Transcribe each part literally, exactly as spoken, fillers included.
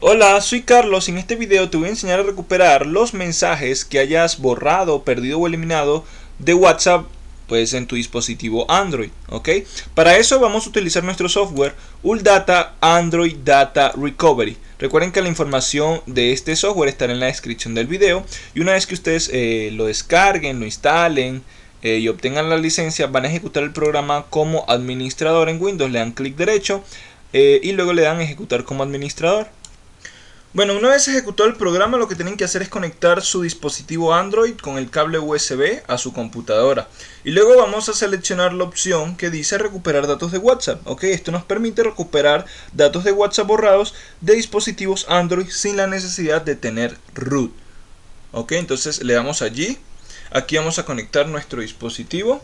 Hola, soy Carlos y en este video te voy a enseñar a recuperar los mensajes que hayas borrado, perdido o eliminado de WhatsApp pues en tu dispositivo Android, ¿ok? Para eso vamos a utilizar nuestro software Uldata Android Data Recovery. Recuerden que la información de este software estará en la descripción del video y una vez que ustedes eh, lo descarguen, lo instalen eh, y obtengan la licencia, van a ejecutar el programa como administrador en Windows. Le dan clic derecho eh, y luego le dan ejecutar como administrador. Bueno, una vez ejecutado el programa, lo que tienen que hacer es conectar su dispositivo Android con el cable U S B a su computadora. Y luego vamos a seleccionar la opción que dice recuperar datos de WhatsApp. Ok, esto nos permite recuperar datos de WhatsApp borrados de dispositivos Android sin la necesidad de tener root. Ok, entonces le damos allí. Aquí vamos a conectar nuestro dispositivo.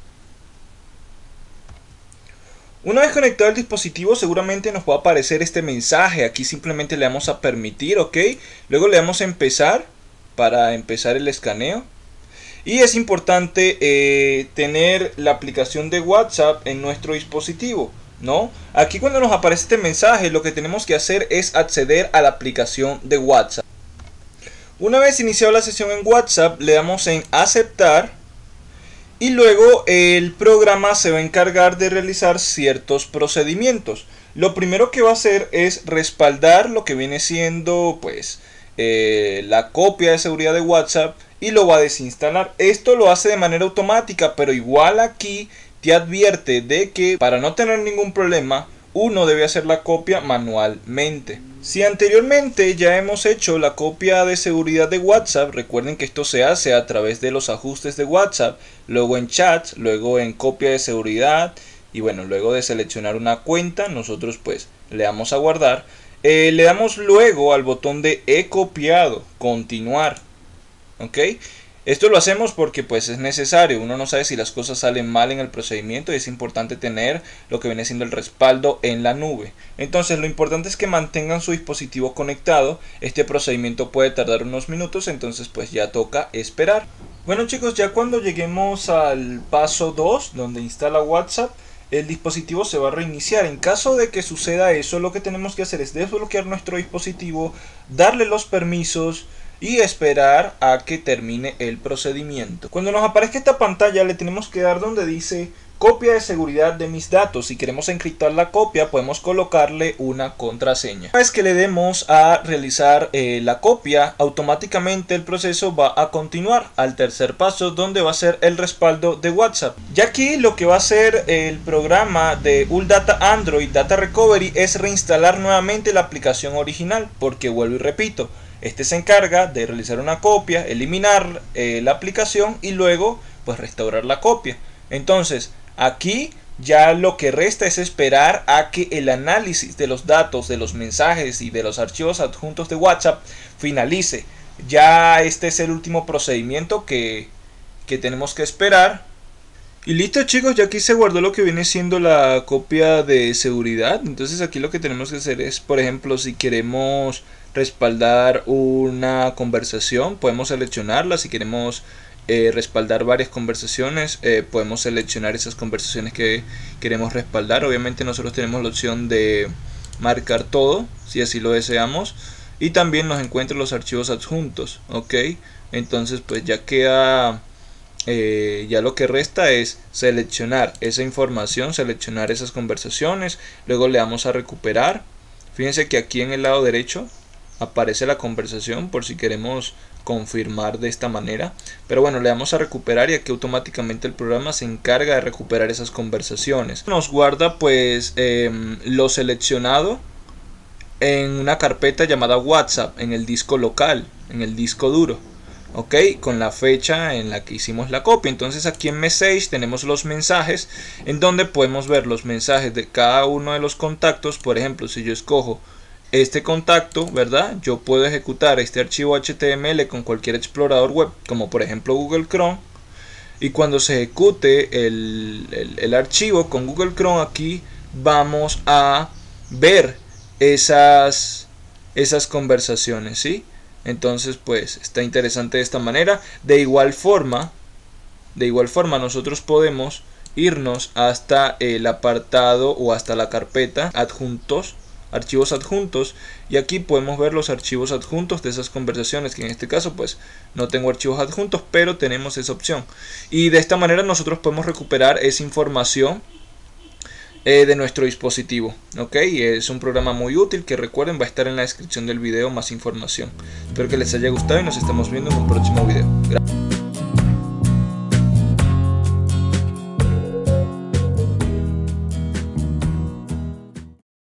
Una vez conectado el dispositivo, seguramente nos va a aparecer este mensaje. Aquí simplemente le damos a permitir, ok. Luego le damos a empezar para empezar el escaneo. Y es importante eh, tener la aplicación de WhatsApp en nuestro dispositivo, ¿no? Aquí cuando nos aparece este mensaje, lo que tenemos que hacer es acceder a la aplicación de WhatsApp. Una vez iniciado la sesión en WhatsApp, le damos en aceptar. Y luego el programa se va a encargar de realizar ciertos procedimientos. Lo primero que va a hacer es respaldar lo que viene siendo pues eh, la copia de seguridad de WhatsApp y lo va a desinstalar. Esto lo hace de manera automática, pero igual aquí te advierte de que para no tener ningún problema uno debe hacer la copia manualmente. Si anteriormente ya hemos hecho la copia de seguridad de WhatsApp, recuerden que esto se hace a través de los ajustes de WhatsApp, luego en chats, luego en copia de seguridad y bueno, luego de seleccionar una cuenta, nosotros pues le damos a guardar, eh, le damos luego al botón de he copiado, continuar, ¿ok? Esto lo hacemos porque pues es necesario, uno no sabe si las cosas salen mal en el procedimiento y es importante tener lo que viene siendo el respaldo en la nube. Entonces lo importante es que mantengan su dispositivo conectado. Este procedimiento puede tardar unos minutos, entonces pues ya toca esperar. Bueno chicos, ya cuando lleguemos al paso dos, donde instala WhatsApp, el dispositivo se va a reiniciar. En caso de que suceda eso, lo que tenemos que hacer es desbloquear nuestro dispositivo, darle los permisos y esperar a que termine el procedimiento. Cuando nos aparezca esta pantalla le tenemos que dar donde dice copia de seguridad de mis datos. Si queremos encriptar la copia podemos colocarle una contraseña. Una vez que le demos a realizar eh, la copia, automáticamente el proceso va a continuar al tercer paso, donde va a ser el respaldo de WhatsApp. Ya aquí lo que va a hacer el programa de Uldata Android Data Recovery es reinstalar nuevamente la aplicación original, porque vuelvo y repito, este se encarga de realizar una copia, eliminar eh, la aplicación y luego pues restaurar la copia. Entonces aquí ya lo que resta es esperar a que el análisis de los datos, de los mensajes y de los archivos adjuntos de WhatsApp finalice. Ya este es el último procedimiento que, que tenemos que esperar. Y listo chicos, ya aquí se guardó lo que viene siendo la copia de seguridad. Entonces aquí lo que tenemos que hacer es, por ejemplo, si queremos respaldar una conversación, podemos seleccionarla. Si queremos eh, respaldar varias conversaciones, eh, podemos seleccionar esas conversaciones que queremos respaldar. Obviamente nosotros tenemos la opción de marcar todo, si así lo deseamos. Y también nos encuentra los archivos adjuntos, ok. Entonces pues ya queda... Eh, ya lo que resta es seleccionar esa información, seleccionar esas conversaciones, luego le damos a recuperar. Fíjense que aquí en el lado derecho aparece la conversación por si queremos confirmar de esta manera, pero bueno, le damos a recuperar y aquí automáticamente el programa se encarga de recuperar esas conversaciones. Nos guarda pues eh, lo seleccionado en una carpeta llamada WhatsApp en el disco local, en el disco duro. Ok, con la fecha en la que hicimos la copia. Entonces aquí en Message tenemos los mensajes en donde podemos ver los mensajes de cada uno de los contactos. Por ejemplo, si yo escojo este contacto, ¿verdad? Yo puedo ejecutar este archivo H T M L con cualquier explorador web, como por ejemplo Google Chrome. Y cuando se ejecute el, el, el archivo con Google Chrome, aquí vamos a ver esas, esas conversaciones, ¿sí? Entonces pues está interesante de esta manera. De igual forma, de igual forma nosotros podemos irnos hasta el apartado o hasta la carpeta adjuntos archivos adjuntos, y aquí podemos ver los archivos adjuntos de esas conversaciones, que en este caso pues no tengo archivos adjuntos, pero tenemos esa opción. Y de esta manera nosotros podemos recuperar esa información eh, de nuestro dispositivo. Ok, es un programa muy útil que, recuerden, va a estar en la descripción del video más información. Espero que les haya gustado y nos estamos viendo en un próximo video. Gracias.